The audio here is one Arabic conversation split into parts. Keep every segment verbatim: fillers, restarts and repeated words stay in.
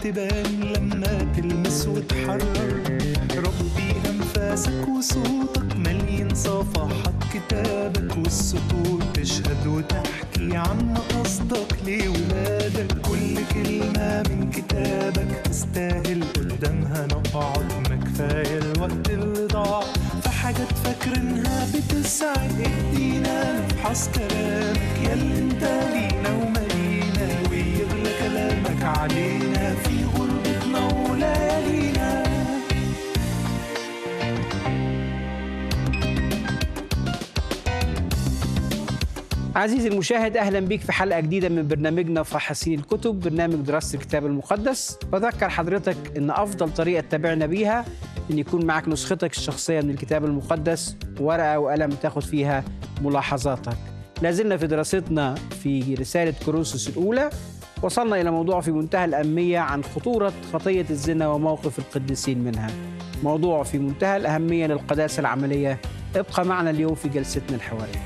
تبان لما تلمس وتحرر. ربي أنفاسك وصوتك مليان صفحات كتابك، والسطور تشهد وتحكي عن قصدك لولادك. كل كلمة من كتابك تستاهل قدامها نقعد، ما كفاية الوقت اللي ضاع في حاجات فاكرينها بتسعد ايدينا. نفحص كلامك ياللي انت لينا ومالينا، ويغلى كلامك علينا في غربتنا وليالينا. عزيزي المشاهد، أهلا بك في حلقة جديدة من برنامجنا فحصين الكتب، برنامج دراسة الكتاب المقدس. بذكر حضرتك أن أفضل طريقة تتابعنا بيها أن يكون معك نسختك الشخصية من الكتاب المقدس، ورقة وقلم تاخد فيها ملاحظاتك. لازلنا في دراستنا في رسالة كورنثوس الأولى، وصلنا إلى موضوع في منتهى الأهمية عن خطورة خطية الزنا وموقف القديسين منها. موضوع في منتهى الأهمية للقداسة العملية. ابقى معنا اليوم في جلستنا الحوارية.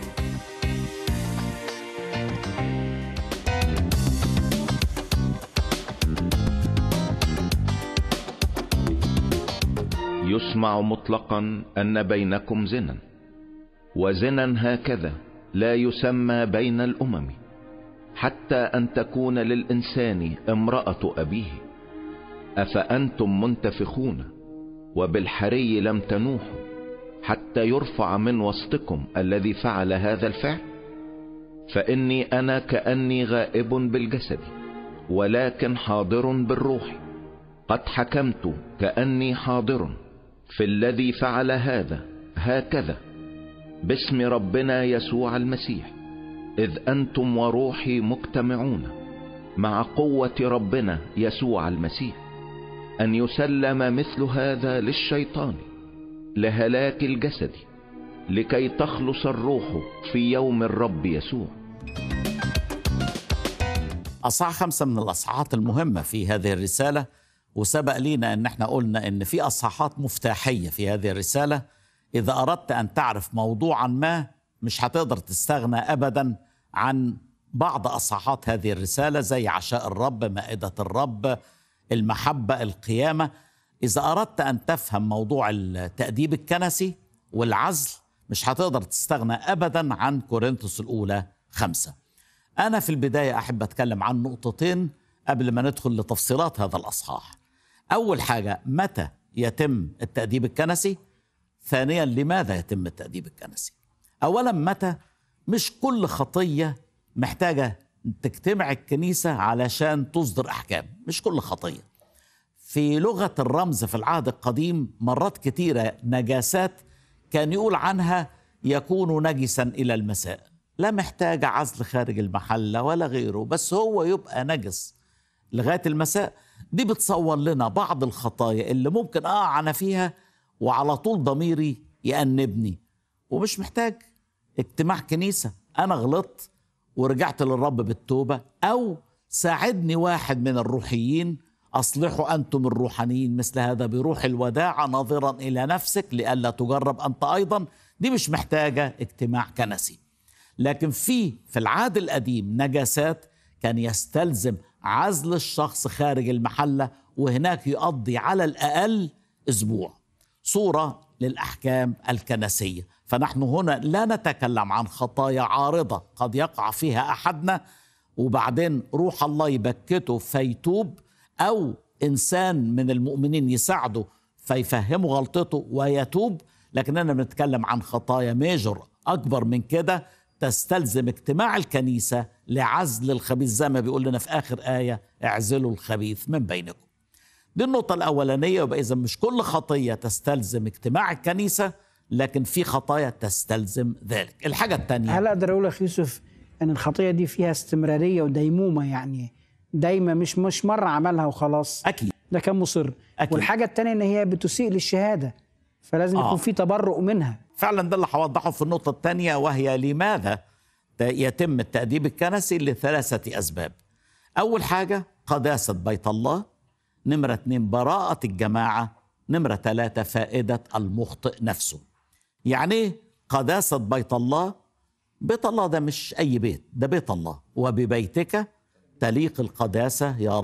يسمع مطلقا أن بينكم زنا، وزنا هكذا لا يسمى بين الأمم، حتى أن تكون للإنسان امرأة أبيه. أفأنتم منتفخون وبالحري لم تنوحوا، حتى يرفع من وسطكم الذي فعل هذا الفعل؟ فإني أنا كأني غائب بالجسد، ولكن حاضر بالروح. قد حكمت كأني حاضر في الذي فعل هذا هكذا باسم ربنا يسوع المسيح، إذ أنتم وروحي مجتمعون مع قوة ربنا يسوع المسيح، أن يسلم مثل هذا للشيطان لهلاك الجسد، لكي تخلص الروح في يوم الرب يسوع. أصحاح خمسة من الأصحاحات المهمة في هذه الرسالة، وسبق لينا أن احنا قلنا أن في أصحاحات مفتاحية في هذه الرسالة. إذا أردت أن تعرف موضوعا ما مش هتقدر تستغنى أبدا عن بعض أصحاحات هذه الرسالة، زي عشاء الرب، مائدة الرب، المحبة، القيامة. إذا أردت أن تفهم موضوع التأديب الكنسي والعزل مش هتقدر تستغنى أبدا عن كورنثوس الأولى خمسة. أنا في البداية أحب أتكلم عن نقطتين قبل ما ندخل لتفصيلات هذا الأصحاح. أول حاجة، متى يتم التأديب الكنسي؟ ثانيا، لماذا يتم التأديب الكنسي؟ أولا، متى؟ مش كل خطية محتاجة تجتمع الكنيسة علشان تصدر أحكام، مش كل خطية. في لغة الرمز في العهد القديم مرات كتيرة نجاسات كان يقول عنها يكون نجسا إلى المساء، لا محتاج عزل خارج المحلة ولا غيره، بس هو يبقى نجس لغاية المساء. دي بتصور لنا بعض الخطايا اللي ممكن أقع أنا فيها وعلى طول ضميري يأنبني، ومش محتاج اجتماع كنيسة. أنا غلطت ورجعت للرب بالتوبة، أو ساعدني واحد من الروحيين، أصلحوا أنتم الروحانيين مثل هذا بروح الوداع ناظرا إلى نفسك لئلا تجرب أنت أيضا. دي مش محتاجة اجتماع كنسي. لكن في في العهد القديم نجاسات كان يستلزم عزل الشخص خارج المحلة، وهناك يقضي على الأقل أسبوع، صورة للأحكام الكنسية. فنحن هنا لا نتكلم عن خطايا عارضة قد يقع فيها أحدنا وبعدين روح الله يبكته فيتوب، أو إنسان من المؤمنين يساعده فيفهمه غلطته ويتوب. لكننا بنتكلم عن خطايا ميجر أكبر من كده، تستلزم اجتماع الكنيسة لعزل الخبيث، زي ما بيقول لنا في آخر آية: اعزلوا الخبيث من بينكم. دي النقطة الأولانية. يبقى إذا مش كل خطية تستلزم اجتماع الكنيسة، لكن في خطايا تستلزم ذلك. الحاجة الثانية، هل أقدر أقول لك يوسف أن الخطية دي فيها استمرارية وديمومة؟ يعني دايما مش مش مرة عملها وخلاص. أكيد ده كان مصر. أكيد. والحاجة الثانية أن هي بتسيء للشهادة، فلازم آه. يكون في تبرؤ منها. فعلا ده اللي هوضحه في النقطة الثانية، وهي لماذا يتم التأديب الكنسي؟ لثلاثة أسباب. أول حاجة قداسة بيت الله، نمرة اتنين براءة الجماعة، نمرة ثلاثة فائدة المخطئ نفسه. يعني ايه قداسة بيت الله؟ بيت الله ده مش أي بيت، ده بيت الله، وببيتك تليق القداسة يا رب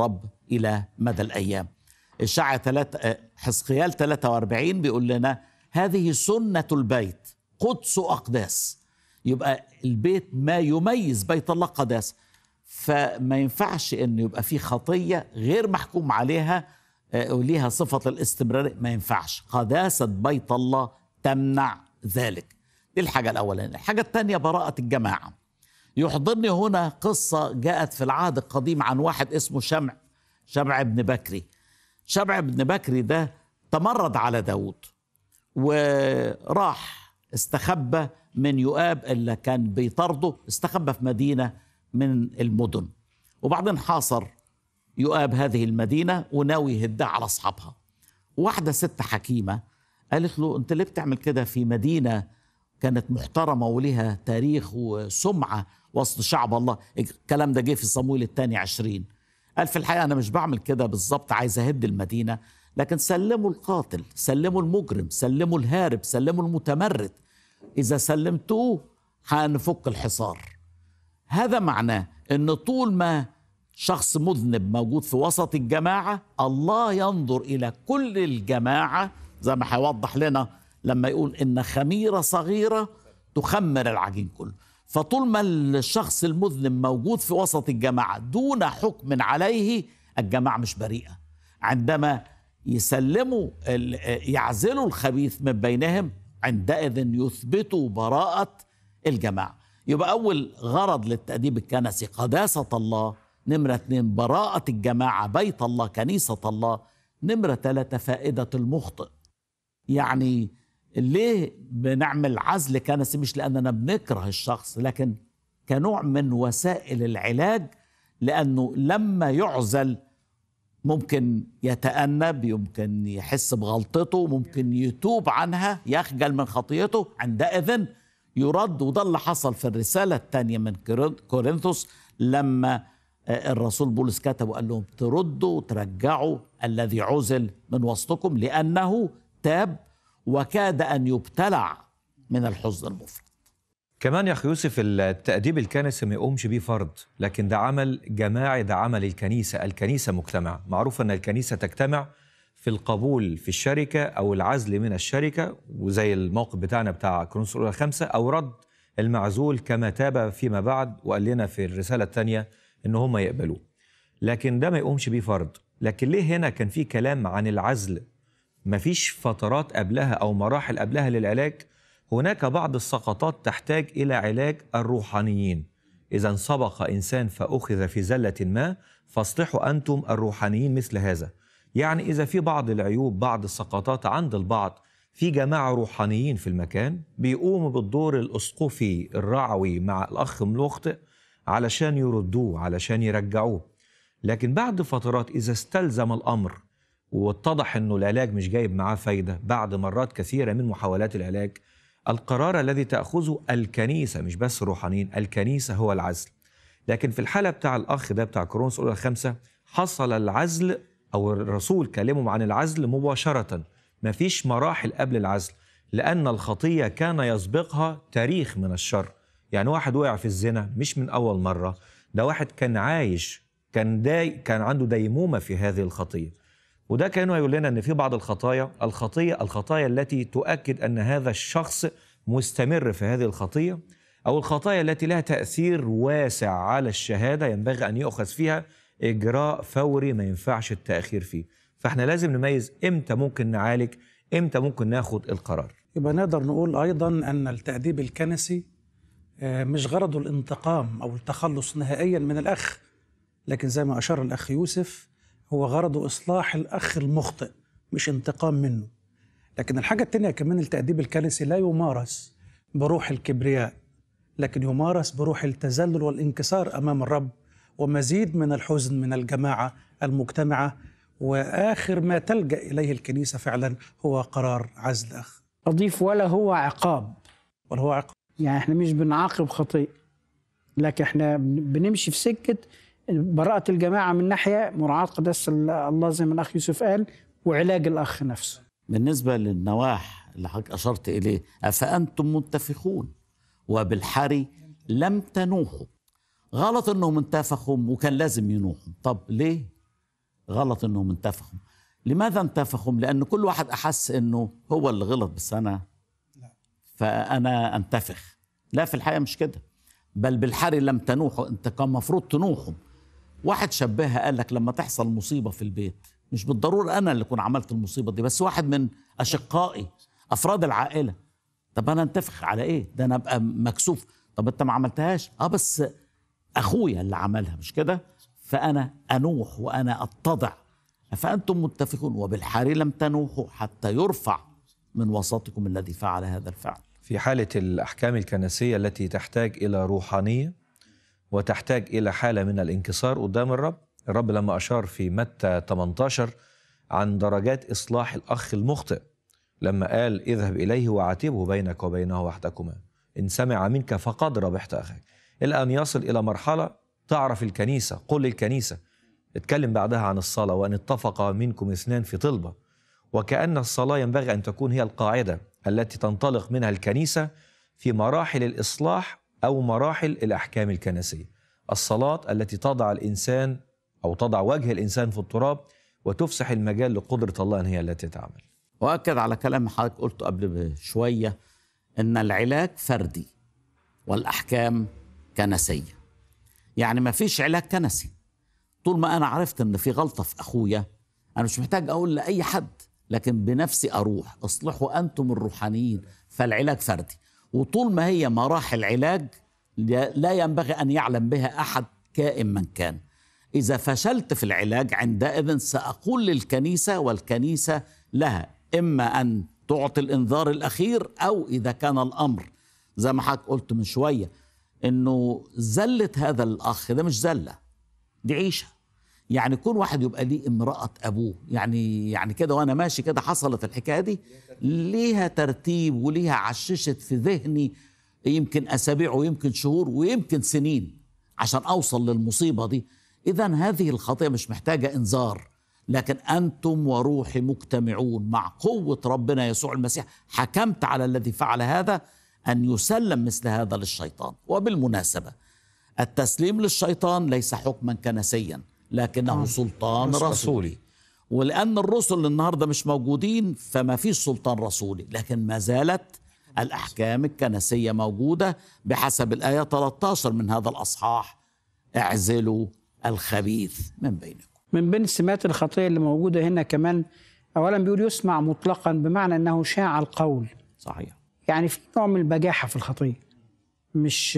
إلى مدى الأيام. إشعياء حزقيال ثلاثة وأربعين بيقول لنا هذه سنة البيت قدس أقداس. يبقى البيت ما يميز بيت الله قداس، فما ينفعش أن يبقى فيه خطية غير محكوم عليها وليها صفة الاستمرار، ما ينفعش. قداسة بيت الله تمنع ذلك. دي الحاجة الأولانية. الحاجة الثانية براءة الجماعة. يحضرني هنا قصة جاءت في العهد القديم عن واحد اسمه شمع شمع بن بكري. شمع بن بكري ده تمرد على داود وراح استخبى من يؤاب اللي كان بيطارده، استخبى في مدينة من المدن، وبعدين حاصر يؤاب هذه المدينة وناوي يهدها على أصحابها. واحدة ست حكيمة قالت له أنت ليه بتعمل كده في مدينة كانت محترمة ولها تاريخ وسمعة وسط شعب الله؟ الكلام ده جه في صمويل الثاني عشرين. قال في الحقيقة أنا مش بعمل كده بالظبط، عايز أهد المدينة، لكن سلموا القاتل، سلموا المجرم، سلموا الهارب، سلموا المتمرد. إذا سلمتوه هنفك الحصار. هذا معناه أن طول ما شخص مذنب موجود في وسط الجماعة، الله ينظر إلى كل الجماعة، زي ما هيوضح لنا لما يقول إن خميرة صغيرة تخمر العجين كله. فطول ما الشخص المذنب موجود في وسط الجماعة دون حكم عليه، الجماعة مش بريئة. عندما يسلموا يعزلوا الخبيث من بينهم، عندئذ يثبتوا براءة الجماعة. يبقى أول غرض للتأديب الكنسي قداسة الله، نمرة اثنين براءة الجماعة بيت الله كنيسة الله، نمرة ثلاثة فائدة المخطئ. يعني ليه بنعمل عزل كنسي؟ مش لأننا بنكره الشخص، لكن كنوع من وسائل العلاج، لأنه لما يعزل ممكن يتأنب، يمكن يحس بغلطته، ممكن يتوب عنها، يخجل من خطيته، عندئذ يرد. وده اللي حصل في الرسالة الثانية من كورنثوس لما الرسول بولس كتب وقال لهم تردوا وترجعوا الذي عزل من وسطكم لأنه تاب وكاد أن يبتلع من الحزن المفرط. كمان يا أخي يوسف التأديب الكنسي ما يقومش بيه فرد، لكن ده عمل جماعي، ده عمل الكنيسة. الكنيسة مجتمع، معروف أن الكنيسة تجتمع في القبول في الشركة أو العزل من الشركة، وزي الموقف بتاعنا بتاع كورنثوس الأولى خمسة، أو رد المعزول كما تاب فيما بعد وقال لنا في الرسالة الثانية إن هم يقبلوه. لكن ده ما يقومش بيه فرد. لكن ليه هنا كان في كلام عن العزل؟ ما فيش فترات قبلها أو مراحل قبلها للعلاج؟ هناك بعض السقطات تحتاج إلى علاج الروحانيين. إذا سبق إنسان فأخذ في زلة ما فاصلحوا أنتم الروحانيين مثل هذا. يعني إذا في بعض العيوب، بعض السقطات عند البعض، في جماعة روحانيين في المكان بيقوموا بالدور الأسقفي الرعوي مع الأخ المخطئ علشان يردوه، علشان يرجعوه. لكن بعد فترات إذا استلزم الأمر واتضح أنه العلاج مش جايب معاه فايدة، بعد مرات كثيرة من محاولات العلاج، القرار الذي تأخذه الكنيسة، مش بس الروحانيين، الكنيسة هو العزل. لكن في الحالة بتاع الأخ ده بتاع كورنثوس الأولى خمسة حصل العزل، أو الرسول كلمهم عن العزل مباشرة، ما فيش مراحل قبل العزل، لأن الخطية كان يسبقها تاريخ من الشر. يعني واحد وقع في الزنا مش من أول مرة، ده واحد كان عايش، كان داي كان عنده ديمومة في هذه الخطية. وده كانوا يقول لنا أن في بعض الخطايا الخطية الخطايا التي تؤكد أن هذا الشخص مستمر في هذه الخطية، أو الخطايا التي لها تأثير واسع على الشهادة ينبغي أن يؤخذ فيها إجراء فوري، ما ينفعش التأخير فيه. فإحنا لازم نميز إمتى ممكن نعالج، إمتى ممكن ناخد القرار. يبقى نقدر نقول أيضا أن التأديب الكنسي مش غرضه الانتقام أو التخلص نهائيا من الأخ، لكن زي ما أشار الأخ يوسف هو غرضه إصلاح الأخ المخطئ مش انتقام منه. لكن الحاجة التانية كمان، التأديب الكنسي لا يمارس بروح الكبرياء، لكن يمارس بروح التذلل والانكسار أمام الرب، ومزيد من الحزن من الجماعة المجتمعة. وآخر ما تلجأ إليه الكنيسة فعلا هو قرار عزل أخ. أضيف ولا هو عقاب، ولا هو عقاب. يعني احنا مش بنعاقب خطيئة، لكن احنا بنمشي في سكة براءة الجماعة من ناحية، مراعاة قداسة الله زي ما الأخ يوسف قال، وعلاج الأخ نفسه. بالنسبة للنواح اللي حضرتك أشرت إليه، أفأنتم منتفخون وبالحري لم تنوحوا. غلط إنهم انتفخوا وكان لازم ينوحوا. طب ليه؟ غلط انهم انتفخوا. لماذا انتفخوا؟ لان كل واحد احس انه هو اللي غلط بس انا فانا انتفخ. لا، في الحقيقه مش كده، بل بالحري لم تنوحوا، انت كان مفروض تنوحوا. واحد شبهها قال لك لما تحصل مصيبه في البيت مش بالضروره انا اللي اكون عملت المصيبه دي، بس واحد من اشقائي افراد العائله. طب انا انتفخ على ايه؟ ده انا ابقى مكسوف. طب انت ما عملتهاش؟ اه بس اخويا اللي عملها، مش كده؟ فانا انوح وانا اتضع. فانتم متفقون وبالحري لم تنوحوا حتى يرفع من وسطكم الذي فعل هذا الفعل. في حالة الأحكام الكنسية التي تحتاج إلى روحانية وتحتاج إلى حالة من الانكسار قدام الرب، الرب لما أشار في متى ثمانية عشر عن درجات إصلاح الأخ المخطئ، لما قال اذهب إليه وعاتبه بينك وبينه وحدكما، إن سمع منك فقد ربحت أخاك، إلى أن يصل إلى مرحلة تعرف الكنيسة، قل للكنيسة، اتكلم بعدها عن الصلاة، وأن اتفق منكم اثنان في طلبة. وكأن الصلاة ينبغي أن تكون هي القاعدة التي تنطلق منها الكنيسة في مراحل الإصلاح أو مراحل الأحكام الكنسية. الصلاة التي تضع الإنسان أو تضع وجه الإنسان في التراب وتفسح المجال لقدرة الله أن هي التي تعمل. وأكد على كلام حضرتك قلته قبل شوية أن العلاج فردي والأحكام كنسية. يعني ما فيش علاج كنسي. طول ما أنا عرفت أن في غلطة في أخويا أنا مش محتاج أقول لأي حد، لكن بنفسي أروح اصلحوا أنتم الروحانيين. فالعلاج فردي، وطول ما هي مراحل علاج لا ينبغي أن يعلم بها أحد كائن من كان. إذا فشلت في العلاج عندئذ سأقول للكنيسة، والكنيسة لها إما أن تعطي الإنذار الأخير، أو إذا كان الأمر زي ما حضرتك قلت من شوية إنه زلة هذا الأخ ده مش زلة، دي عيشة. يعني كون واحد يبقى ليه امرأة أبوه، يعني يعني كده وأنا ماشي كده حصلت الحكاية دي، ليها ترتيب وليها عششت في ذهني يمكن أسابيع ويمكن شهور ويمكن سنين عشان أوصل للمصيبة دي. إذن هذه الخطية مش محتاجة إنذار، لكن أنتم وروحي مجتمعون مع قوة ربنا يسوع المسيح حكمت على الذي فعل هذا أن يسلم مثل هذا للشيطان. وبالمناسبة التسليم للشيطان ليس حكما كنسيا، لكنه سلطان رسولي. ولأن الرسل النهاردة مش موجودين فما فيش سلطان رسولي، لكن ما زالت الأحكام الكنسية موجودة بحسب الآية ثلاثة عشر من هذا الأصحاح: اعزلوا الخبيث من بينكم. من بين سمات الخطية اللي موجودة هنا كمان، أولا بيقول يسمع مطلقا، بمعنى أنه شاع القول. صحيح. يعني في نوع من البجاحة في الخطية، مش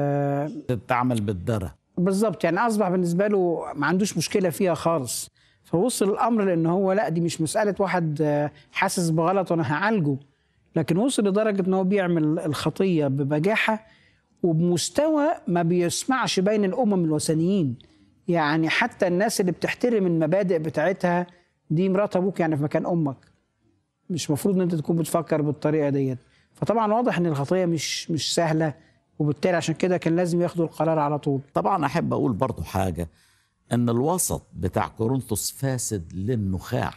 تعمل بالدرة بالظبط. يعني أصبح بالنسبة له ما عندوش مشكلة فيها خالص، فوصل الأمر لأنه هو لا، دي مش مسألة واحد حاسس بغلط وأنا هعالجه، لكن وصل لدرجة أنه بيعمل الخطية ببجاحة وبمستوى ما بيسمعش بين الأمم الوثنيين. يعني حتى الناس اللي بتحترم المبادئ بتاعتها، دي مرات أبوك يعني في مكان أمك، مش مفروض أن أنت تكون بتفكر بالطريقة ديت. فطبعا واضح أن الخطية مش مش سهلة، وبالتالي عشان كده كان لازم ياخدوا القرار على طول. طبعا أحب أقول برضو حاجة، أن الوسط بتاع كورنثوس فاسد للنخاع،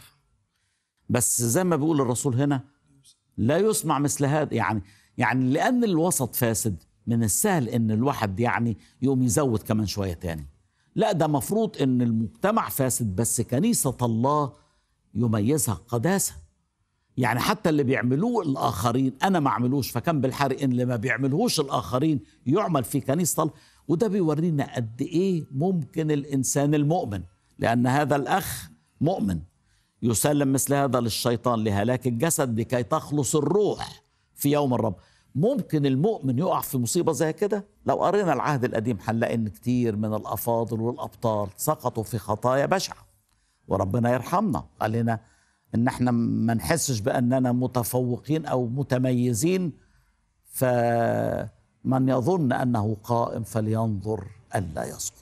بس زي ما بيقول الرسول هنا لا يسمع مثل هذا. يعني يعني لأن الوسط فاسد من السهل أن الواحد يعني يقوم يزود كمان شوية تاني. لا، ده مفروض أن المجتمع فاسد بس كنيسة الله يميزها قداسة. يعني حتى اللي بيعملوه الآخرين أنا ما أعملوش، فكان بالحري إن اللي ما بيعملوش الآخرين يعمل في كنيسة الله. وده بيورينا قد إيه ممكن الإنسان المؤمن، لأن هذا الأخ مؤمن، يسلم مثل هذا للشيطان لهلاك الجسد لكي تخلص الروح في يوم الرب. ممكن المؤمن يقع في مصيبة زي كده؟ لو قرينا العهد القديم هنلاقي إن كتير من الأفاضل والأبطال سقطوا في خطايا بشعة، وربنا يرحمنا. قال لنا إن احنا ما نحسش بأننا متفوقين أو متميزين، فمن يظن أنه قائم فلينظر ألا يسقط.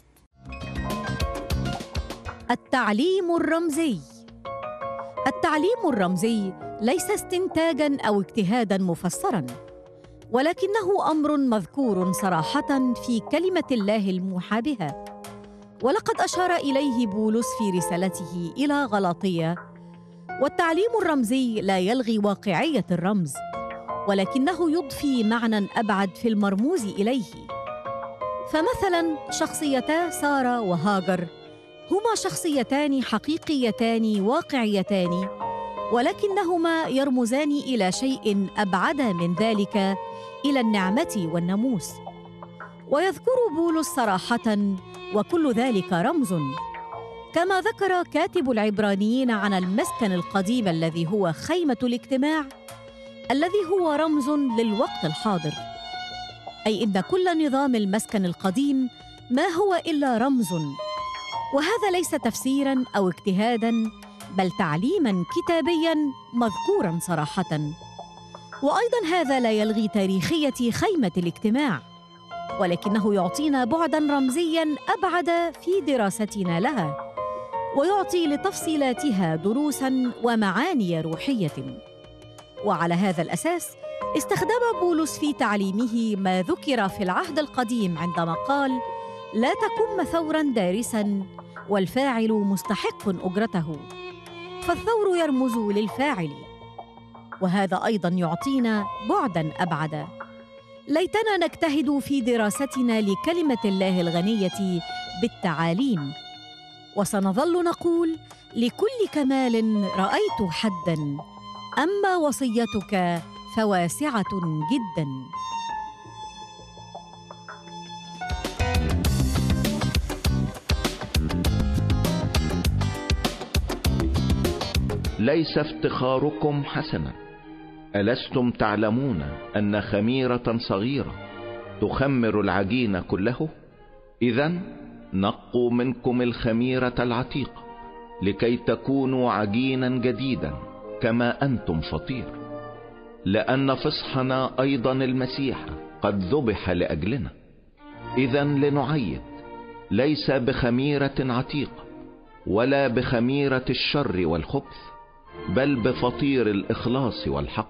التعليم الرمزي. التعليم الرمزي ليس استنتاجاً أو اجتهاداً مفسراً، ولكنه أمر مذكور صراحة في كلمة الله الموحى بها. ولقد أشار إليه بولس في رسالته إلى غلاطية: والتعليم الرمزي لا يلغي واقعية الرمز، ولكنه يضفي معنى أبعد في المرموز إليه. فمثلا شخصيتا سارة وهاجر هما شخصيتان حقيقيتان واقعيتان، ولكنهما يرمزان إلى شيء أبعد من ذلك، إلى النعمة والناموس. ويذكر بولس صراحة: وكل ذلك رمز. كما ذكر كاتب العبرانيين عن المسكن القديم الذي هو خيمة الاجتماع، الذي هو رمز للوقت الحاضر، أي إن كل نظام المسكن القديم ما هو إلا رمز. وهذا ليس تفسيراً أو اجتهاداً، بل تعليماً كتابياً مذكوراً صراحة. وأيضاً هذا لا يلغي تاريخية خيمة الاجتماع، ولكنه يعطينا بعداً رمزياً أبعد في دراستنا لها، ويعطي لتفصيلاتها دروساً ومعاني روحية. وعلى هذا الأساس استخدم بولس في تعليمه ما ذكر في العهد القديم عندما قال: لا تكن مثوراً دارساً والفاعل مستحق أجرته، فالثور يرمز للفاعل. وهذا أيضاً يعطينا بعداً أبعد. ليتنا نجتهد في دراستنا لكلمة الله الغنية بالتعاليم، وسنظل نقول: لكل كمال رأيت حداً، أما وصيتك فواسعة جداً. ليس افتخاركم حسنا. ألستم تعلمون أن خميرة صغيرة تخمر العجين كله؟ إذن نقوا منكم الخميرة العتيقة لكي تكونوا عجينا جديدا كما أنتم فطير، لأن فصحنا أيضا المسيح قد ذبح لأجلنا. إذن لنعيد، ليس بخميرة عتيقة ولا بخميرة الشر والخبث، بل بفطير الإخلاص والحق.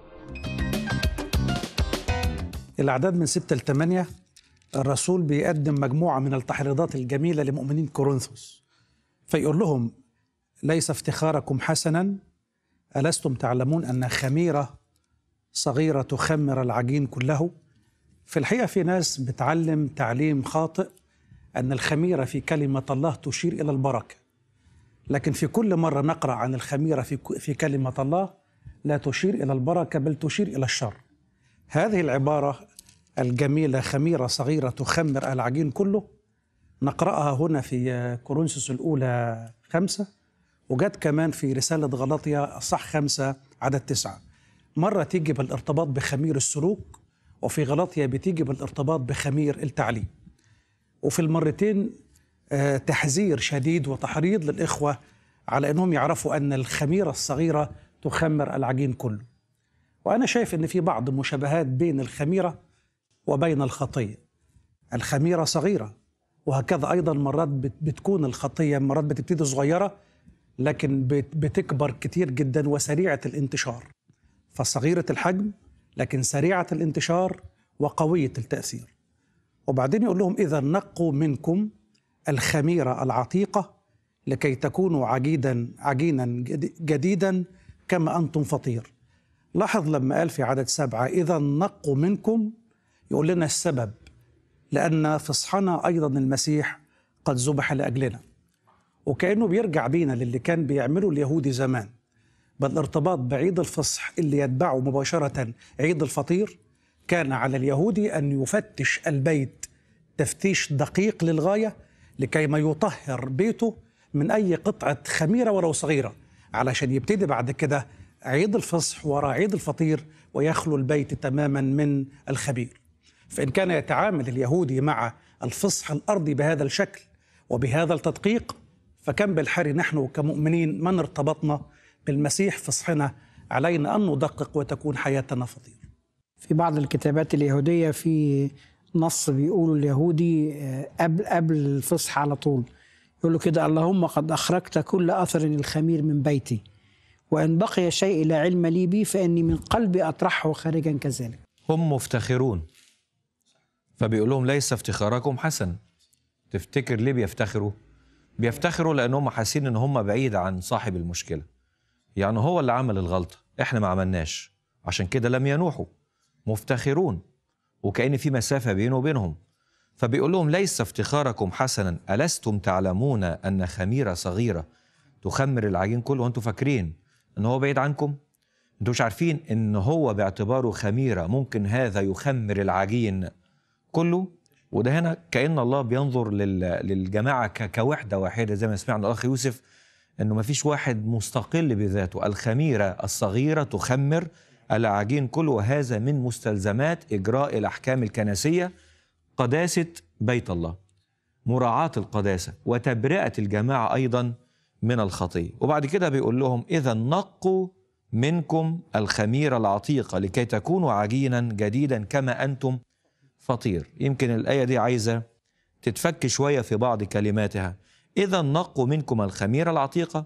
الأعداد من ستة لثمانية الرسول بيقدم مجموعة من التحريضات الجميلة لمؤمنين كورنثوس، فيقول لهم: ليس افتخاركم حسنا. ألستم تعلمون أن خميرة صغيرة تخمر العجين كله؟ في الحقيقة في ناس بتعلم تعليم خاطئ أن الخميرة في كلمة الله تشير إلى البركة، لكن في كل مرة نقرأ عن الخميرة في في كلمة الله لا تشير إلى البركة، بل تشير إلى الشر. هذه العبارة الجميلة: خميرة صغيرة تخمر العجين كله، نقرأها هنا في كورنثوس الأولى خمسة، وجد كمان في رسالة غلاطيا صح خمسة عدد تسعة. مرة تيجي بالارتباط بخمير السلوك، وفي غلاطيا بتيجي بالارتباط بخمير التعليم. وفي المرتين تحذير شديد وتحريض للإخوة على أنهم يعرفوا أن الخميرة الصغيرة تخمر العجين كله. وأنا شايف أن في بعض مشابهات بين الخميرة وبين الخطية. الخميرة صغيرة، وهكذا أيضا مرات بتكون الخطية مرات بتبتدي صغيرة لكن بتكبر كتير جدا وسريعة الانتشار. فصغيرة الحجم لكن سريعة الانتشار وقوية التأثير. وبعدين يقول لهم: إذا نقوا منكم الخميرة العتيقة لكي تكونوا عجيدا عجينا جديدا كما أنتم فطير. لاحظ لما قال في عدد سبعة: إذا نقوا منكم، يقول لنا السبب، لأن فصحنا أيضا المسيح قد ذبح لأجلنا. وكأنه بيرجع بينا للي كان بيعمله اليهودي زمان بالارتباط بعيد الفصح اللي يتبعه مباشرة عيد الفطير. كان على اليهودي أن يفتش البيت تفتيش دقيق للغاية لكي ما يطهر بيته من أي قطعة خميرة ولو صغيرة، علشان يبتدي بعد كده عيد الفصح وراء عيد الفطير ويخلو البيت تماما من الخبير. فإن كان يتعامل اليهودي مع الفصح الأرضي بهذا الشكل وبهذا التدقيق، فكم بالحري نحن كمؤمنين من ارتبطنا بالمسيح فصحنا علينا أن ندقق وتكون حياتنا فطير. في بعض الكتابات اليهودية في نص بيقولوا اليهودي قبل قبل الفصح على طول، يقولوا كده: اللهم قد أخرجت كل أثر الخمير من بيتي، وإن بقي شيء لا علم لي به فإني من قلبي أطرحه خارجا كذلك. هم مفتخرون، فبيقول لهم: ليس افتخاركم حسن. تفتكر ليه بيفتخروا؟ بيفتخروا لأنهم حاسين إن هم بعيد عن صاحب المشكلة، يعني هو اللي عمل الغلطة، إحنا ما عملناش، عشان كده لم ينوحوا. مفتخرون، وكأن في مسافة بينه وبينهم. فبيقول لهم ليس افتخاركم حسنا، ألستم تعلمون أن خميرة صغيرة تخمر العجين كله؟ وانتم فاكرين ان هو بعيد عنكم؟ انتم مش عارفين ان هو باعتباره خميرة ممكن هذا يخمر العجين كله؟ وده هنا كأن الله بينظر للجماعة كوحدة واحدة، زي ما سمعنا الأخ يوسف انه ما فيش واحد مستقل بذاته. الخميرة الصغيرة تخمر العجين كله، وهذا من مستلزمات إجراء الأحكام الكنسية، قداسة بيت الله، مراعاة القداسة وتبرئة الجماعة أيضا من الخطية. وبعد كده بيقول لهم إذا نقوا منكم الخميرة العتيقة لكي تكونوا عجينا جديدا كما أنتم فطير. يمكن الآية دي عايزة تتفك شوية في بعض كلماتها. إذا نقوا منكم الخميرة العتيقة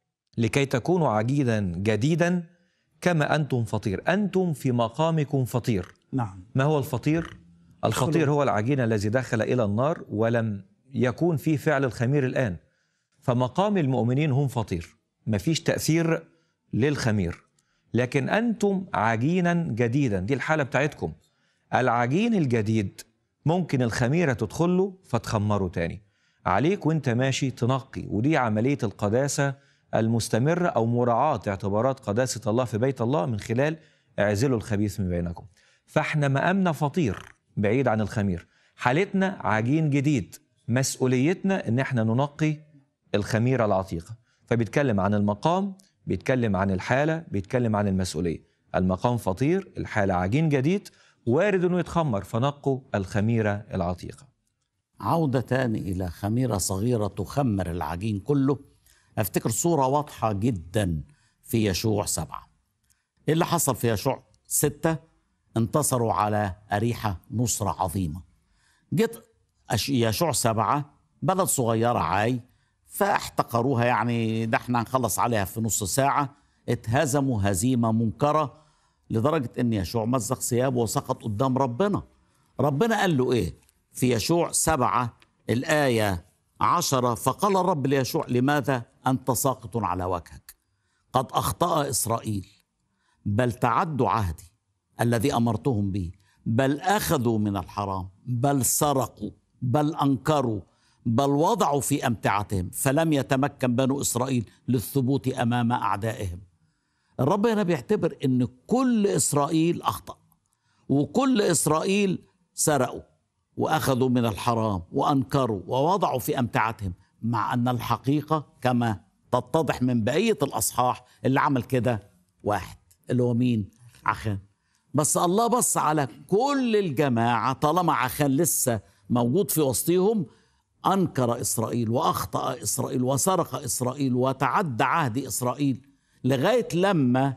لكي تكونوا عجينا جديدا كما أنتم فطير. أنتم في مقامكم فطير. نعم. ما هو الفطير؟ الفطير هو العجين الذي دخل إلى النار ولم يكون فيه فعل الخمير الآن، فمقام المؤمنين هم فطير، ما فيش تأثير للخمير، لكن أنتم عجينا جديدا. دي الحالة بتاعتكم. العجين الجديد ممكن الخميرة تدخله فتخمره تاني عليك وانت ماشي تنقي، ودي عملية القداسة المستمرة أو مراعاة اعتبارات قداسة الله في بيت الله من خلال اعزلوا الخبيث من بينكم. فاحنا مقامنا فطير بعيد عن الخمير، حالتنا عجين جديد، مسؤوليتنا ان احنا ننقي الخميرة العتيقة. فبيتكلم عن المقام، بيتكلم عن الحالة، بيتكلم عن المسؤولية. المقام فطير، الحالة عجين جديد، وارد انه يتخمر، فنقوا الخميرة العتيقة. عودة تاني إلى خميرة صغيرة تخمر العجين كله. أفتكر صورة واضحة جدا في يشوع سبعة. إيه اللي حصل في يشوع ستة؟ انتصروا على أريحة نصرة عظيمة. جت يشوع سبعة، بلد صغيرة عاي، فاحتقروها، يعني ده احنا هنخلص عليها في نص ساعة. اتهزموا هزيمة منكرة لدرجة ان يشوع مزق ثيابه وسقط قدام ربنا. ربنا قال له ايه في يشوع سبعة الآية عشرة؟ فقال الرب ليشوع لماذا أنت ساقط على وجهك؟ قد أخطأ إسرائيل، بل تعدوا عهدي الذي أمرتهم به، بل أخذوا من الحرام، بل سرقوا، بل أنكروا، بل وضعوا في أمتعتهم، فلم يتمكن بنو إسرائيل للثبوت أمام أعدائهم. الرب هنا بيعتبر أن كل إسرائيل أخطأ، وكل إسرائيل سرقوا وأخذوا من الحرام وأنكروا ووضعوا في أمتعتهم، مع أن الحقيقة كما تتضح من بقية الأصحاح اللي عمل كده واحد، اللي هو مين؟ عخان. بس الله بص على كل الجماعة، طالما عخان لسه موجود في وسطهم، أنكر إسرائيل وأخطأ إسرائيل وسرق إسرائيل وتعدى عهد إسرائيل، لغاية لما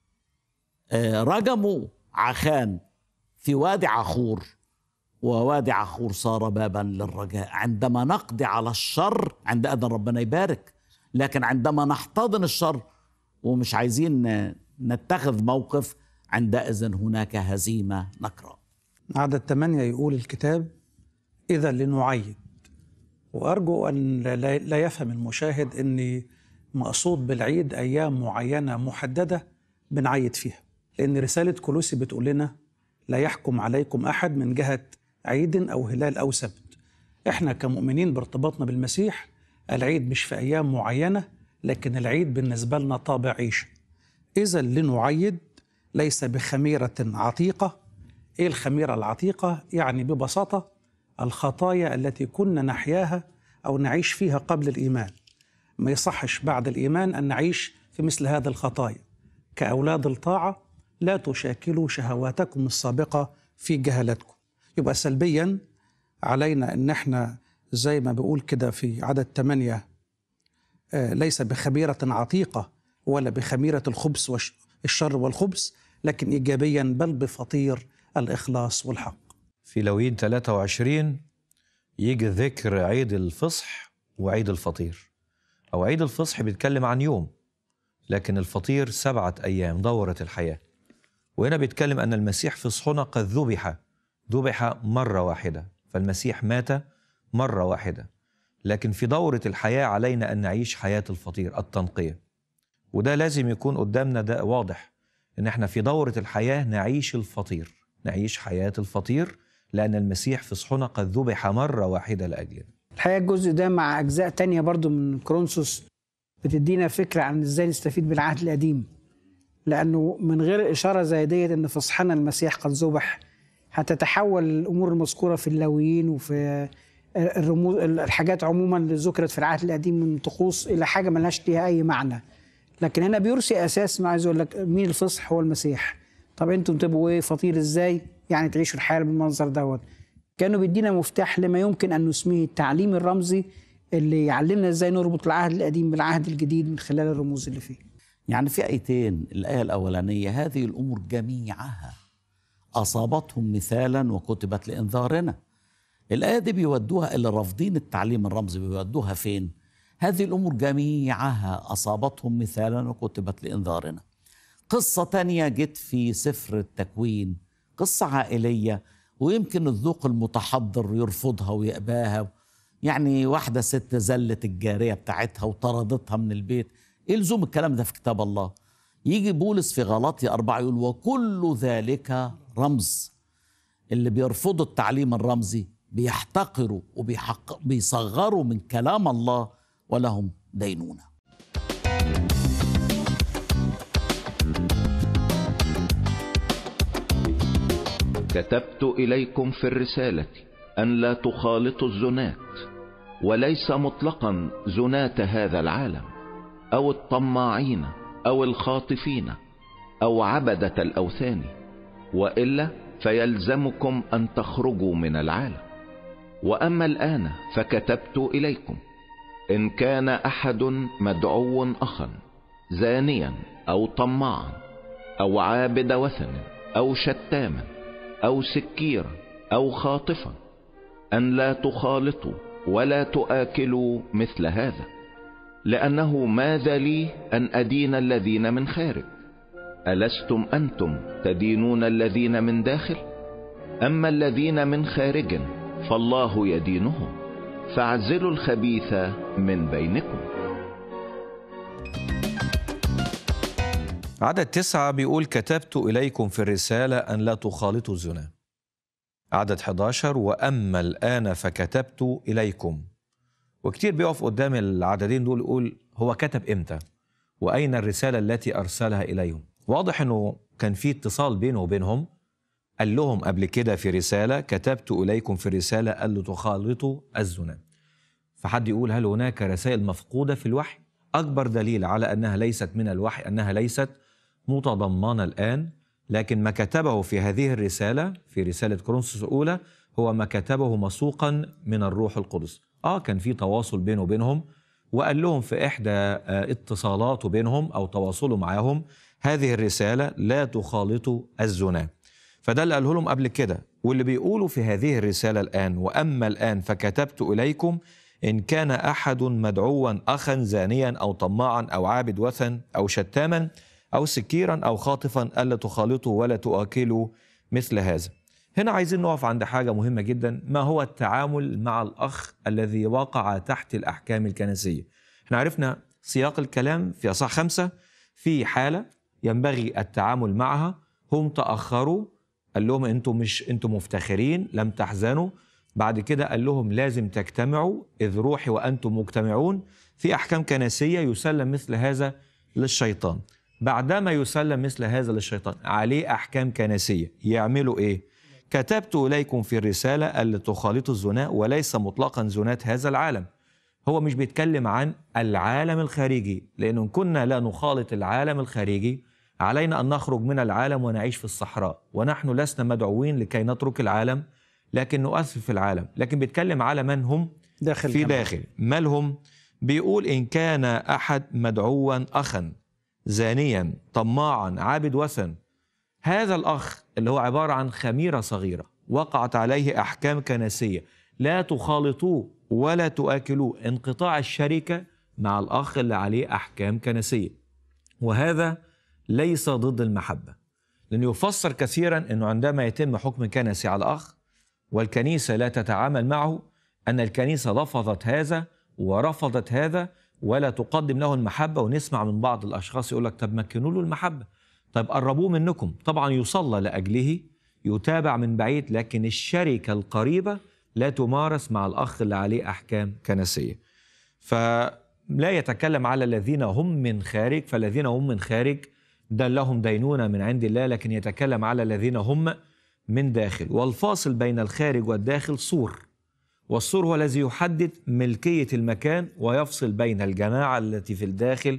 رجموا عخان في وادي عخور، ووادي عخور صار بابا للرجاء. عندما نقضي على الشر عندئذ ربنا يبارك، لكن عندما نحتضن الشر ومش عايزين نتخذ موقف، عندئذ هناك هزيمة نكرة. عدد ثمانية يقول الكتاب إذا لنعيد. وأرجو أن لا يفهم المشاهد أني مقصود بالعيد أيام معينة محددة بنعيد فيها، لأن رسالة كولوسي بتقول لنا لا يحكم عليكم أحد من جهة عيد أو هلال أو سبت. إحنا كمؤمنين بارتباطنا بالمسيح، العيد مش في أيام معينة، لكن العيد بالنسبة لنا طابع عيش. إذا لنعيد ليس بخميرة عتيقة. إيه الخميرة العتيقة؟ يعني ببساطة الخطايا التي كنا نحياها أو نعيش فيها قبل الإيمان. ما يصحش بعد الإيمان أن نعيش في مثل هذه الخطايا. كأولاد الطاعة لا تشاكلوا شهواتكم السابقة في جهالتكم. يبقى سلبيا علينا أن احنا زي ما بقول كده في عدد ثمانية، آه ليس بخميرة عتيقة ولا بخميرة الخبث والشر والخبث، لكن إيجابيا بل بفطير الإخلاص والحق. في لويين ثلاثة وعشرين يجي ذكر عيد الفصح وعيد الفطير. أو عيد الفصح بيتكلم عن يوم، لكن الفطير سبعة أيام دورة الحياة. وهنا بيتكلم أن المسيح فصحنا قد ذبح ذبح مرة واحدة، فالمسيح مات مرة واحدة، لكن في دورة الحياة علينا أن نعيش حياة الفطير، التنقية. وده لازم يكون قدامنا، ده واضح، إن احنا في دورة الحياة نعيش الفطير، نعيش حياة الفطير، لأن المسيح في صحنا قد ذبح مرة واحدة لأجلنا. الحقيقة الجزء ده مع أجزاء تانية برضو من كورنثوس بتدينا فكرة عن إزاي نستفيد بالعهد القديم، لأنه من غير إشارة زي ديت إن في صحنا المسيح قد ذبح هتتحول الأمور المذكورة في اللاويين وفي الرموز الحاجات عموما اللي ذكرت في العهد القديم من طقوس إلى حاجة ملهاش ليها أي معنى. لكن هنا بيرسي أساس، ما عايز أقول لك مين الفصح؟ هو المسيح. طب أنتم تبقوا إيه فطير إزاي؟ يعني تعيشوا الحياة بالمنظر دوت. كانوا بيدينا مفتاح لما يمكن أن نسميه التعليم الرمزي اللي يعلمنا إزاي نربط العهد القديم بالعهد الجديد من خلال الرموز اللي فيه. يعني في آيتين، الآية الأولانية هذه الأمور جميعها أصابتهم مثالا وكتبت لإنذارنا. الآية دي بيودوها اللي رافضين التعليم الرمزي، بيودوها فين؟ هذه الأمور جميعها أصابتهم مثالا وكتبت لإنذارنا. قصة تانية جت في سفر التكوين، قصة عائلية، ويمكن الذوق المتحضر يرفضها ويقباها. يعني واحدة ست زلت الجارية بتاعتها وطردتها من البيت. إيه لزوم الكلام ده في كتاب الله؟ يجي بولس في غلاطيا أربعة يقول وكل ذلك رمز. اللي بيرفضوا التعليم الرمزي بيحتقروا وبيصغروا من كلام الله ولهم دينونة. كتبت إليكم في الرسالة أن لا تخالطوا الزنات، وليس مطلقا زنات هذا العالم أو الطماعين أو الخاطفين أو عبدة الأوثان، وإلا فيلزمكم أن تخرجوا من العالم. وأما الآن فكتبت إليكم إن كان أحد مدعو أخا زانيا أو طماعا أو عابد وثن أو شتاما أو سكيرا أو خاطفا أن لا تخالطوا ولا تآكلوا مثل هذا، لأنه ماذا لي أن أدين الذين من خارج؟ ألستم أنتم تدينون الذين من داخل؟ أما الذين من خارج فالله يدينهم، فاعزلوا الخبيث من بينكم. عدد تسعة بيقول كتبت إليكم في الرسالة أن لا تخالطوا الزنا. عدد أحد عشر وأما الآن فكتبت إليكم. وكتير بيقف قدام العددين دول يقول هو كتب إمتى؟ وأين الرسالة التي أرسلها إليهم؟ واضح أنه كان في اتصال بينه وبينهم. قال لهم قبل كده في رسالة كتبت إليكم في الرسالة ألا تخالطوا الزنا. فحد يقول هل هناك رسائل مفقودة في الوحي؟ أكبر دليل على أنها ليست من الوحي أنها ليست متضمنة الآن، لكن ما كتبه في هذه الرسالة في رسالة كورنثوس الأولى هو ما كتبه مسوقا من الروح القدس. آه كان في تواصل بينه وبينهم، وقال لهم في إحدى اتصالاته بينهم أو تواصله معهم هذه الرسالة لا تخالطوا الزنا. فده اللي قاله لهم قبل كده، واللي بيقولوا في هذه الرسالة الآن وأما الآن فكتبت إليكم إن كان أحد مدعوا أخا زانيا أو طماعا أو عابد وثن أو شتاما أو سكيرا أو خاطفا ألا تخالطوا ولا تؤكلوا مثل هذا. هنا عايزين نقف عند حاجة مهمة جدا، ما هو التعامل مع الأخ الذي وقع تحت الأحكام الكنسية. احنا عرفنا سياق الكلام في أصحاح خمسة، في حالة ينبغي التعامل معها، هم تأخروا، قال لهم أنتم مش أنتم مفتخرين لم تحزنوا. بعد كده قال لهم لازم تجتمعوا إذ روحي وأنتم مجتمعون. في أحكام كنسية يسلم مثل هذا للشيطان. بعدما يسلم مثل هذا للشيطان عليه أحكام كنسية، يعملوا إيه؟ كتبت إليكم في الرسالة ألا تخالطوا الزنا وليس مطلقا زنات هذا العالم. هو مش بيتكلم عن العالم الخارجي، لأنه كنا لا نخالط العالم الخارجي علينا أن نخرج من العالم ونعيش في الصحراء، ونحن لسنا مدعوين لكي نترك العالم لكن نؤثر في العالم. لكن بيتكلم على من هم داخل في داخل. ما لهم؟ بيقول إن كان أحد مدعوا أخا زانيا طماعا عابد وثن. هذا الأخ اللي هو عبارة عن خميرة صغيرة وقعت عليه أحكام كنسية، لا تخالطوه ولا تؤكلوه، انقطاع الشركة مع الأخ اللي عليه أحكام كنسية. وهذا ليس ضد المحبة، لأنه يفسر كثيرا أنه عندما يتم حكم كنسي على الأخ والكنيسة لا تتعامل معه، أن الكنيسة رفضت هذا ورفضت هذا ولا تقدم له المحبة. ونسمع من بعض الأشخاص يقول لك طب مكنوا له المحبة، طب قربوه منكم. طبعا يصلى لأجله، يتابع من بعيد، لكن الشركة القريبة لا تمارس مع الأخ اللي عليه أحكام كنسية. فلا يتكلم على الذين هم من خارج، فالذين هم من خارج ده لهم دينونة من عند الله، لكن يتكلم على الذين هم من داخل. والفاصل بين الخارج والداخل سور، والسور هو الذي يحدد ملكية المكان ويفصل بين الجماعة التي في الداخل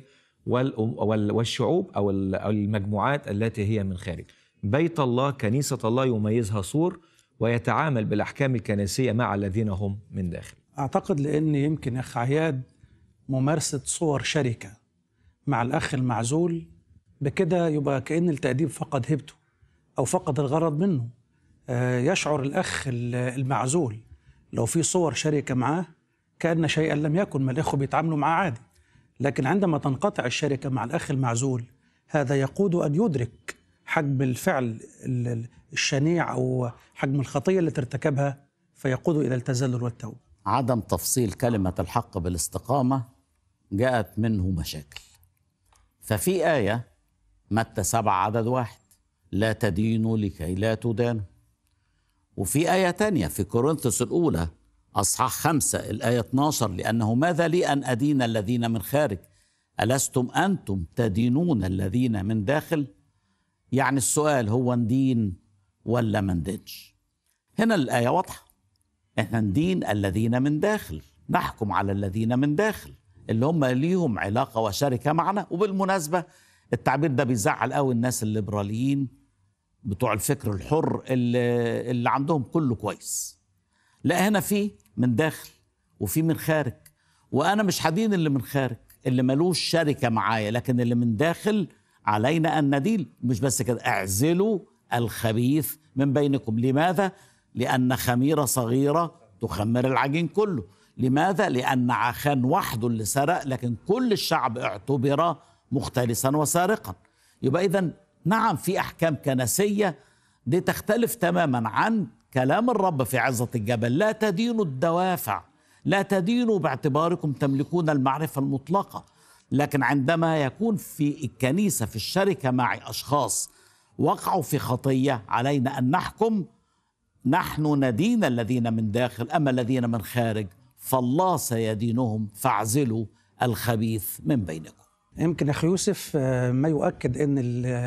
والشعوب أو المجموعات التي هي من خارج. بيت الله كنيسة الله يميزها سور، ويتعامل بالأحكام الكنسية مع الذين هم من داخل. أعتقد لأن يمكن يا أخ عياد ممارسة صور شركة مع الأخ المعزول بكده يبقى كأن التأديب فقد هبته أو فقد الغرض منه. يشعر الأخ المعزول لو في صور شركة معاه كأن شيئا لم يكن، ما الإخوة بيتعاملوا معاه عادي. لكن عندما تنقطع الشركة مع الأخ المعزول هذا يقود أن يدرك حجم الفعل الشنيع أو حجم الخطية التي ارتكبها، فيقود إلى التذلل والتوبة. عدم تفصيل كلمة الحق بالاستقامة جاءت منه مشاكل. ففي آية متى سبعة عدد واحد لا تدينوا لكي لا تدانوا، وفي آية تانية في كورنثوس الأولى أصحاح خمسة الآية اثناشر لأنه ماذا لي أن أدين الذين من خارج ألستم أنتم تدينون الذين من داخل؟ يعني السؤال هو ندين ولا ما ندينش؟ هنا الآية واضحة، احنا ندين الذين من داخل، نحكم على الذين من داخل اللي هم ليهم علاقة وشركة معنا. وبالمناسبة التعبير ده بيزعل قوي الناس الليبراليين بتوع الفكر الحر اللي, اللي عندهم كله كويس. لا، هنا في من داخل وفي من خارج، وأنا مش هدين اللي من خارج اللي ملوش شركة معايا، لكن اللي من داخل علينا أن ندين. مش بس كده، اعزلوا الخبيث من بينكم. لماذا؟ لأن خميرة صغيرة تخمر العجين كله. لماذا؟ لأن عخان وحده اللي سرق، لكن كل الشعب اعتبر مختلسا وسارقا. يبقى إذن نعم في أحكام كنسية دي تختلف تماما عن كلام الرب في عظة الجبل. لا تدينوا الدوافع، لا تدينوا باعتباركم تملكون المعرفة المطلقة. لكن عندما يكون في الكنيسة في الشركة معي أشخاص وقعوا في خطية علينا أن نحكم. نحن ندين الذين من داخل، أما الذين من خارج فالله سيدينهم، فاعزلوا الخبيث من بينكم. يمكن أخي يوسف ما يؤكد أن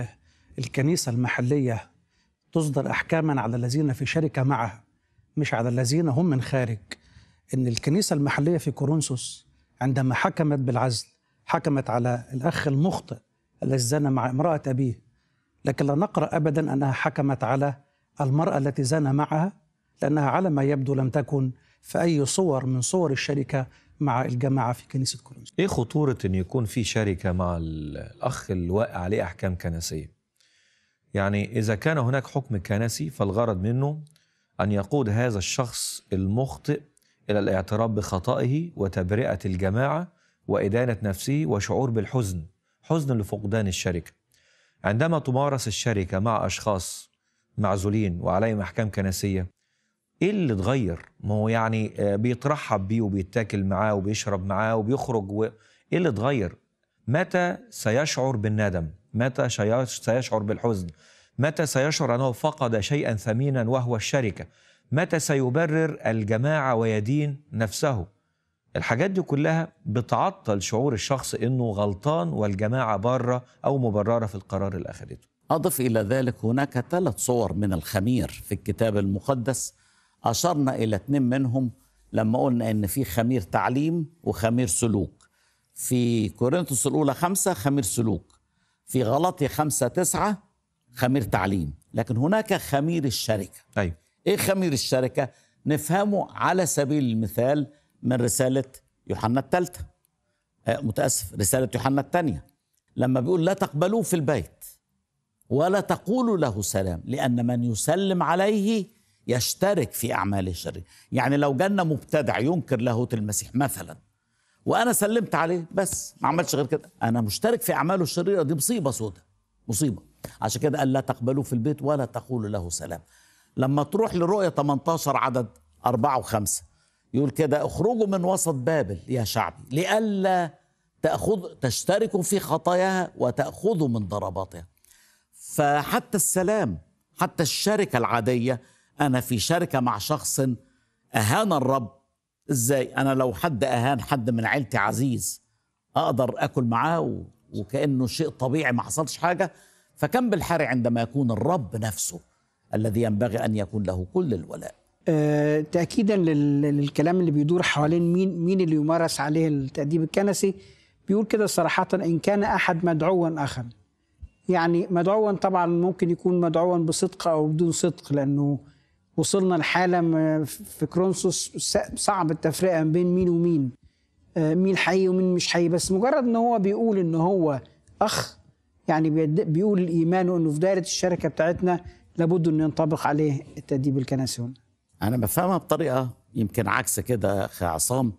الكنيسة المحلية تصدر أحكاما على الذين في شركة معها مش على الذين هم من خارج. أن الكنيسة المحلية في كورنثوس عندما حكمت بالعزل حكمت على الأخ المخطئ الذي زنى مع امرأة أبيه، لكن لا نقرأ أبدا أنها حكمت على المرأة التي زنى معها، لأنها على ما يبدو لم تكن في أي صور من صور الشركة مع الجماعة في كنيسة كورنثوس. إيه خطورة أن يكون في شركة مع الأخ اللي واقع عليه أحكام كنسية؟ يعني إذا كان هناك حكم كنسي فالغرض منه أن يقود هذا الشخص المخطئ إلى الاعتراف بخطئه وتبرئة الجماعة وإدانة نفسه وشعور بالحزن، حزن لفقدان الشركة. عندما تمارس الشركة مع أشخاص معزولين وعليهم أحكام كنسية، إيه اللي اتغير؟ ما هو يعني بيترحب بيه وبيتاكل معاه وبيشرب معاه وبيخرج و... إيه اللي اتغير؟ متى سيشعر بالندم؟ متى سيشعر بالحزن؟ متى سيشعر أنه فقد شيئا ثمينا وهو الشركة؟ متى سيبرر الجماعة ويدين نفسه؟ الحاجات دي كلها بتعطل شعور الشخص إنه غلطان والجماعة بره أو مبررة في القرار اللي أخذته. أضف إلى ذلك هناك ثلاث صور من الخمير في الكتاب المقدس، أشرنا إلى اثنين منهم لما قلنا إن في خمير تعليم وخمير سلوك. في كورنثوس الأولى خمسة خمير سلوك، في غلطية خمسة تسعة خمير تعليم، لكن هناك خمير الشركة. أيوة. إيه خمير الشركة؟ نفهمه على سبيل المثال من رسالة يوحنا الثالثة، آه متأسف رسالة يوحنا الثانية، لما بيقول لا تقبلوه في البيت ولا تقولوا له سلام لأن من يسلم عليه يشترك في أعمال الشر. يعني لو جانا مبتدع ينكر لاهوت المسيح مثلا وأنا سلمت عليه بس ما عملش غير كده، أنا مشترك في أعماله الشريرة، دي مصيبة سودة، مصيبة. عشان كده قال لا تقبلوه في البيت ولا تقولوا له سلام. لما تروح لرؤية ثمانية عشر عدد أربعة وخمسة يقول كده اخرجوا من وسط بابل يا شعبي لئلا تأخذ تشتركوا في خطاياها وتأخذوا من ضرباتها. فحتى السلام حتى الشركة العادية، أنا في شركة مع شخص أهان الرب. إزاي؟ أنا لو حد أهان حد من عيلتي عزيز أقدر أكل معاه وكأنه شيء طبيعي ما حصلش حاجة؟ فكم بالحري عندما يكون الرب نفسه الذي ينبغي أن يكون له كل الولاء. أه تأكيدا للكلام اللي بيدور حوالين مين مين اللي يمارس عليه التأديب الكنسي، بيقول كده صراحة: إن كان أحد مدعوا أخا. يعني مدعوا طبعا ممكن يكون مدعوا بصدق أو بدون صدق، لأنه وصلنا لحالة في كرونسوس صعب التفرقة بين مين ومين، مين حقيقي ومين مش حقيقي. بس مجرد ان هو بيقول ان هو اخ، يعني بيقول الايمان انه في دائرة الشركة بتاعتنا لابد ان ينطبق عليه التأديب الكنسي. انا بفهمها بطريقة يمكن عكس كده اخي عصام،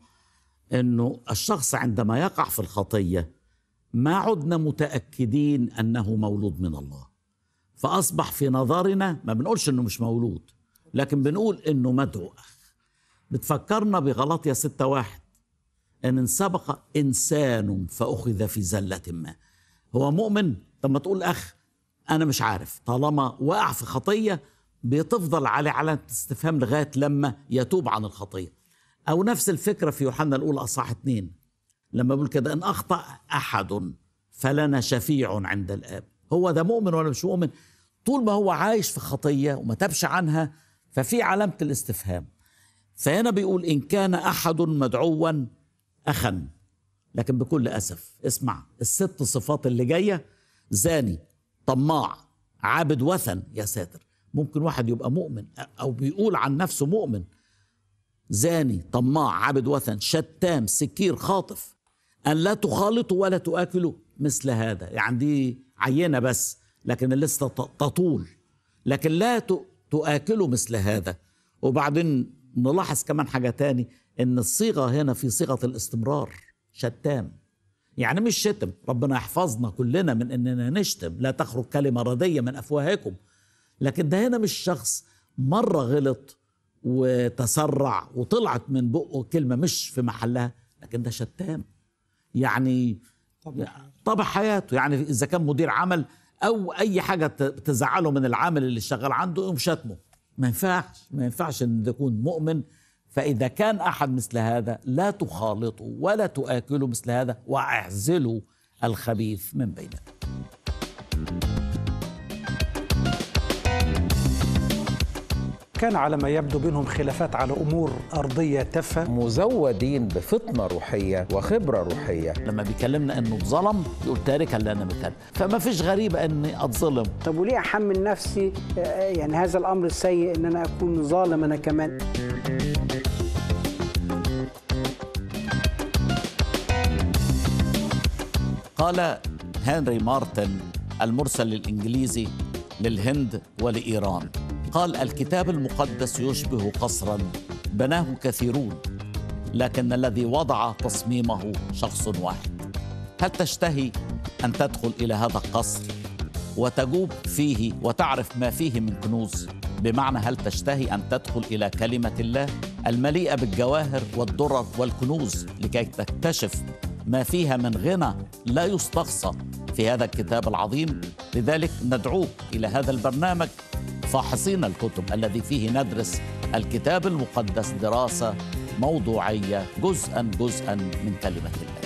انه الشخص عندما يقع في الخطية ما عدنا متأكدين انه مولود من الله، فاصبح في نظرنا ما بنقولش انه مش مولود، لكن بنقول انه مدعو اخ. بتفكرنا بغلطية ستة واحد، ان سبق انسان فاخذ في زلة ما. هو مؤمن، طب ما تقول اخ. انا مش عارف، طالما وقع في خطية بتفضل عليه علامة استفهام لغاية لما يتوب عن الخطية. او نفس الفكرة في يوحنا الاولى اصحاح اتنين لما بيقول كده: ان اخطأ احد فلنا شفيع عند الاب. هو ده مؤمن ولا مش مؤمن؟ طول ما هو عايش في خطية وما تابش عنها ففي علامة الاستفهام. فهنا بيقول: إن كان أحد مدعوا أخا. لكن بكل أسف اسمع الست صفات اللي جاية: زاني، طماع، عابد وثن. يا ساتر، ممكن واحد يبقى مؤمن أو بيقول عن نفسه مؤمن، زاني، طماع، عابد وثن، شتام، سكير، خاطف، أن لا تخالطوا ولا تؤكلوا مثل هذا. يعني دي عينة بس، لكن اللسته تطول. لكن لا تؤكلوا مثل هذا. وبعدين نلاحظ كمان حاجة تاني، ان الصيغة هنا في صيغة الاستمرار. شتام يعني مش شتم، ربنا يحفظنا كلنا من اننا نشتم، لا تخرج كلمة ردية من افواهكم. لكن ده هنا مش شخص مرة غلط وتسرع وطلعت من بقه كلمة مش في محلها، لكن ده شتام. يعني طبع حياته. يعني اذا كان مدير عمل او اي حاجة تزعله من العامل اللي شغال عنده يقوم شتمه. ما ينفعش ما ينفعش ان يكون مؤمن. فإذا كان أحد مثل هذا لا تخالطوا ولا تؤكلوا مثل هذا، واعزلوا الخبيث من بينكم. كان على ما يبدو بينهم خلافات على أمور أرضية تافهة، مزودين بفطنة روحية وخبرة روحية. لما بيكلمنا أنه اتظلم يقول تاركا لنا مثال، فما فيش غريبة أني أتظلم. طب وليه أحمل نفسي يعني هذا الأمر السيء أن أنا أكون ظالم أنا كمان؟ قال هنري مارتن المرسل الإنجليزي للهند ولإيران، قال: الكتاب المقدس يشبه قصرا بناه كثيرون، لكن الذي وضع تصميمه شخص واحد. هل تشتهي أن تدخل إلى هذا القصر وتجوب فيه وتعرف ما فيه من كنوز؟ بمعنى هل تشتهي أن تدخل إلى كلمة الله المليئة بالجواهر والدرر والكنوز لكي تكتشف ما فيها من غنى لا يستقصى في هذا الكتاب العظيم؟ لذلك ندعوك إلى هذا البرنامج فاحصين الكتب، الذي فيه ندرس الكتاب المقدس دراسة موضوعية جزءا جزءا من كلمة الله.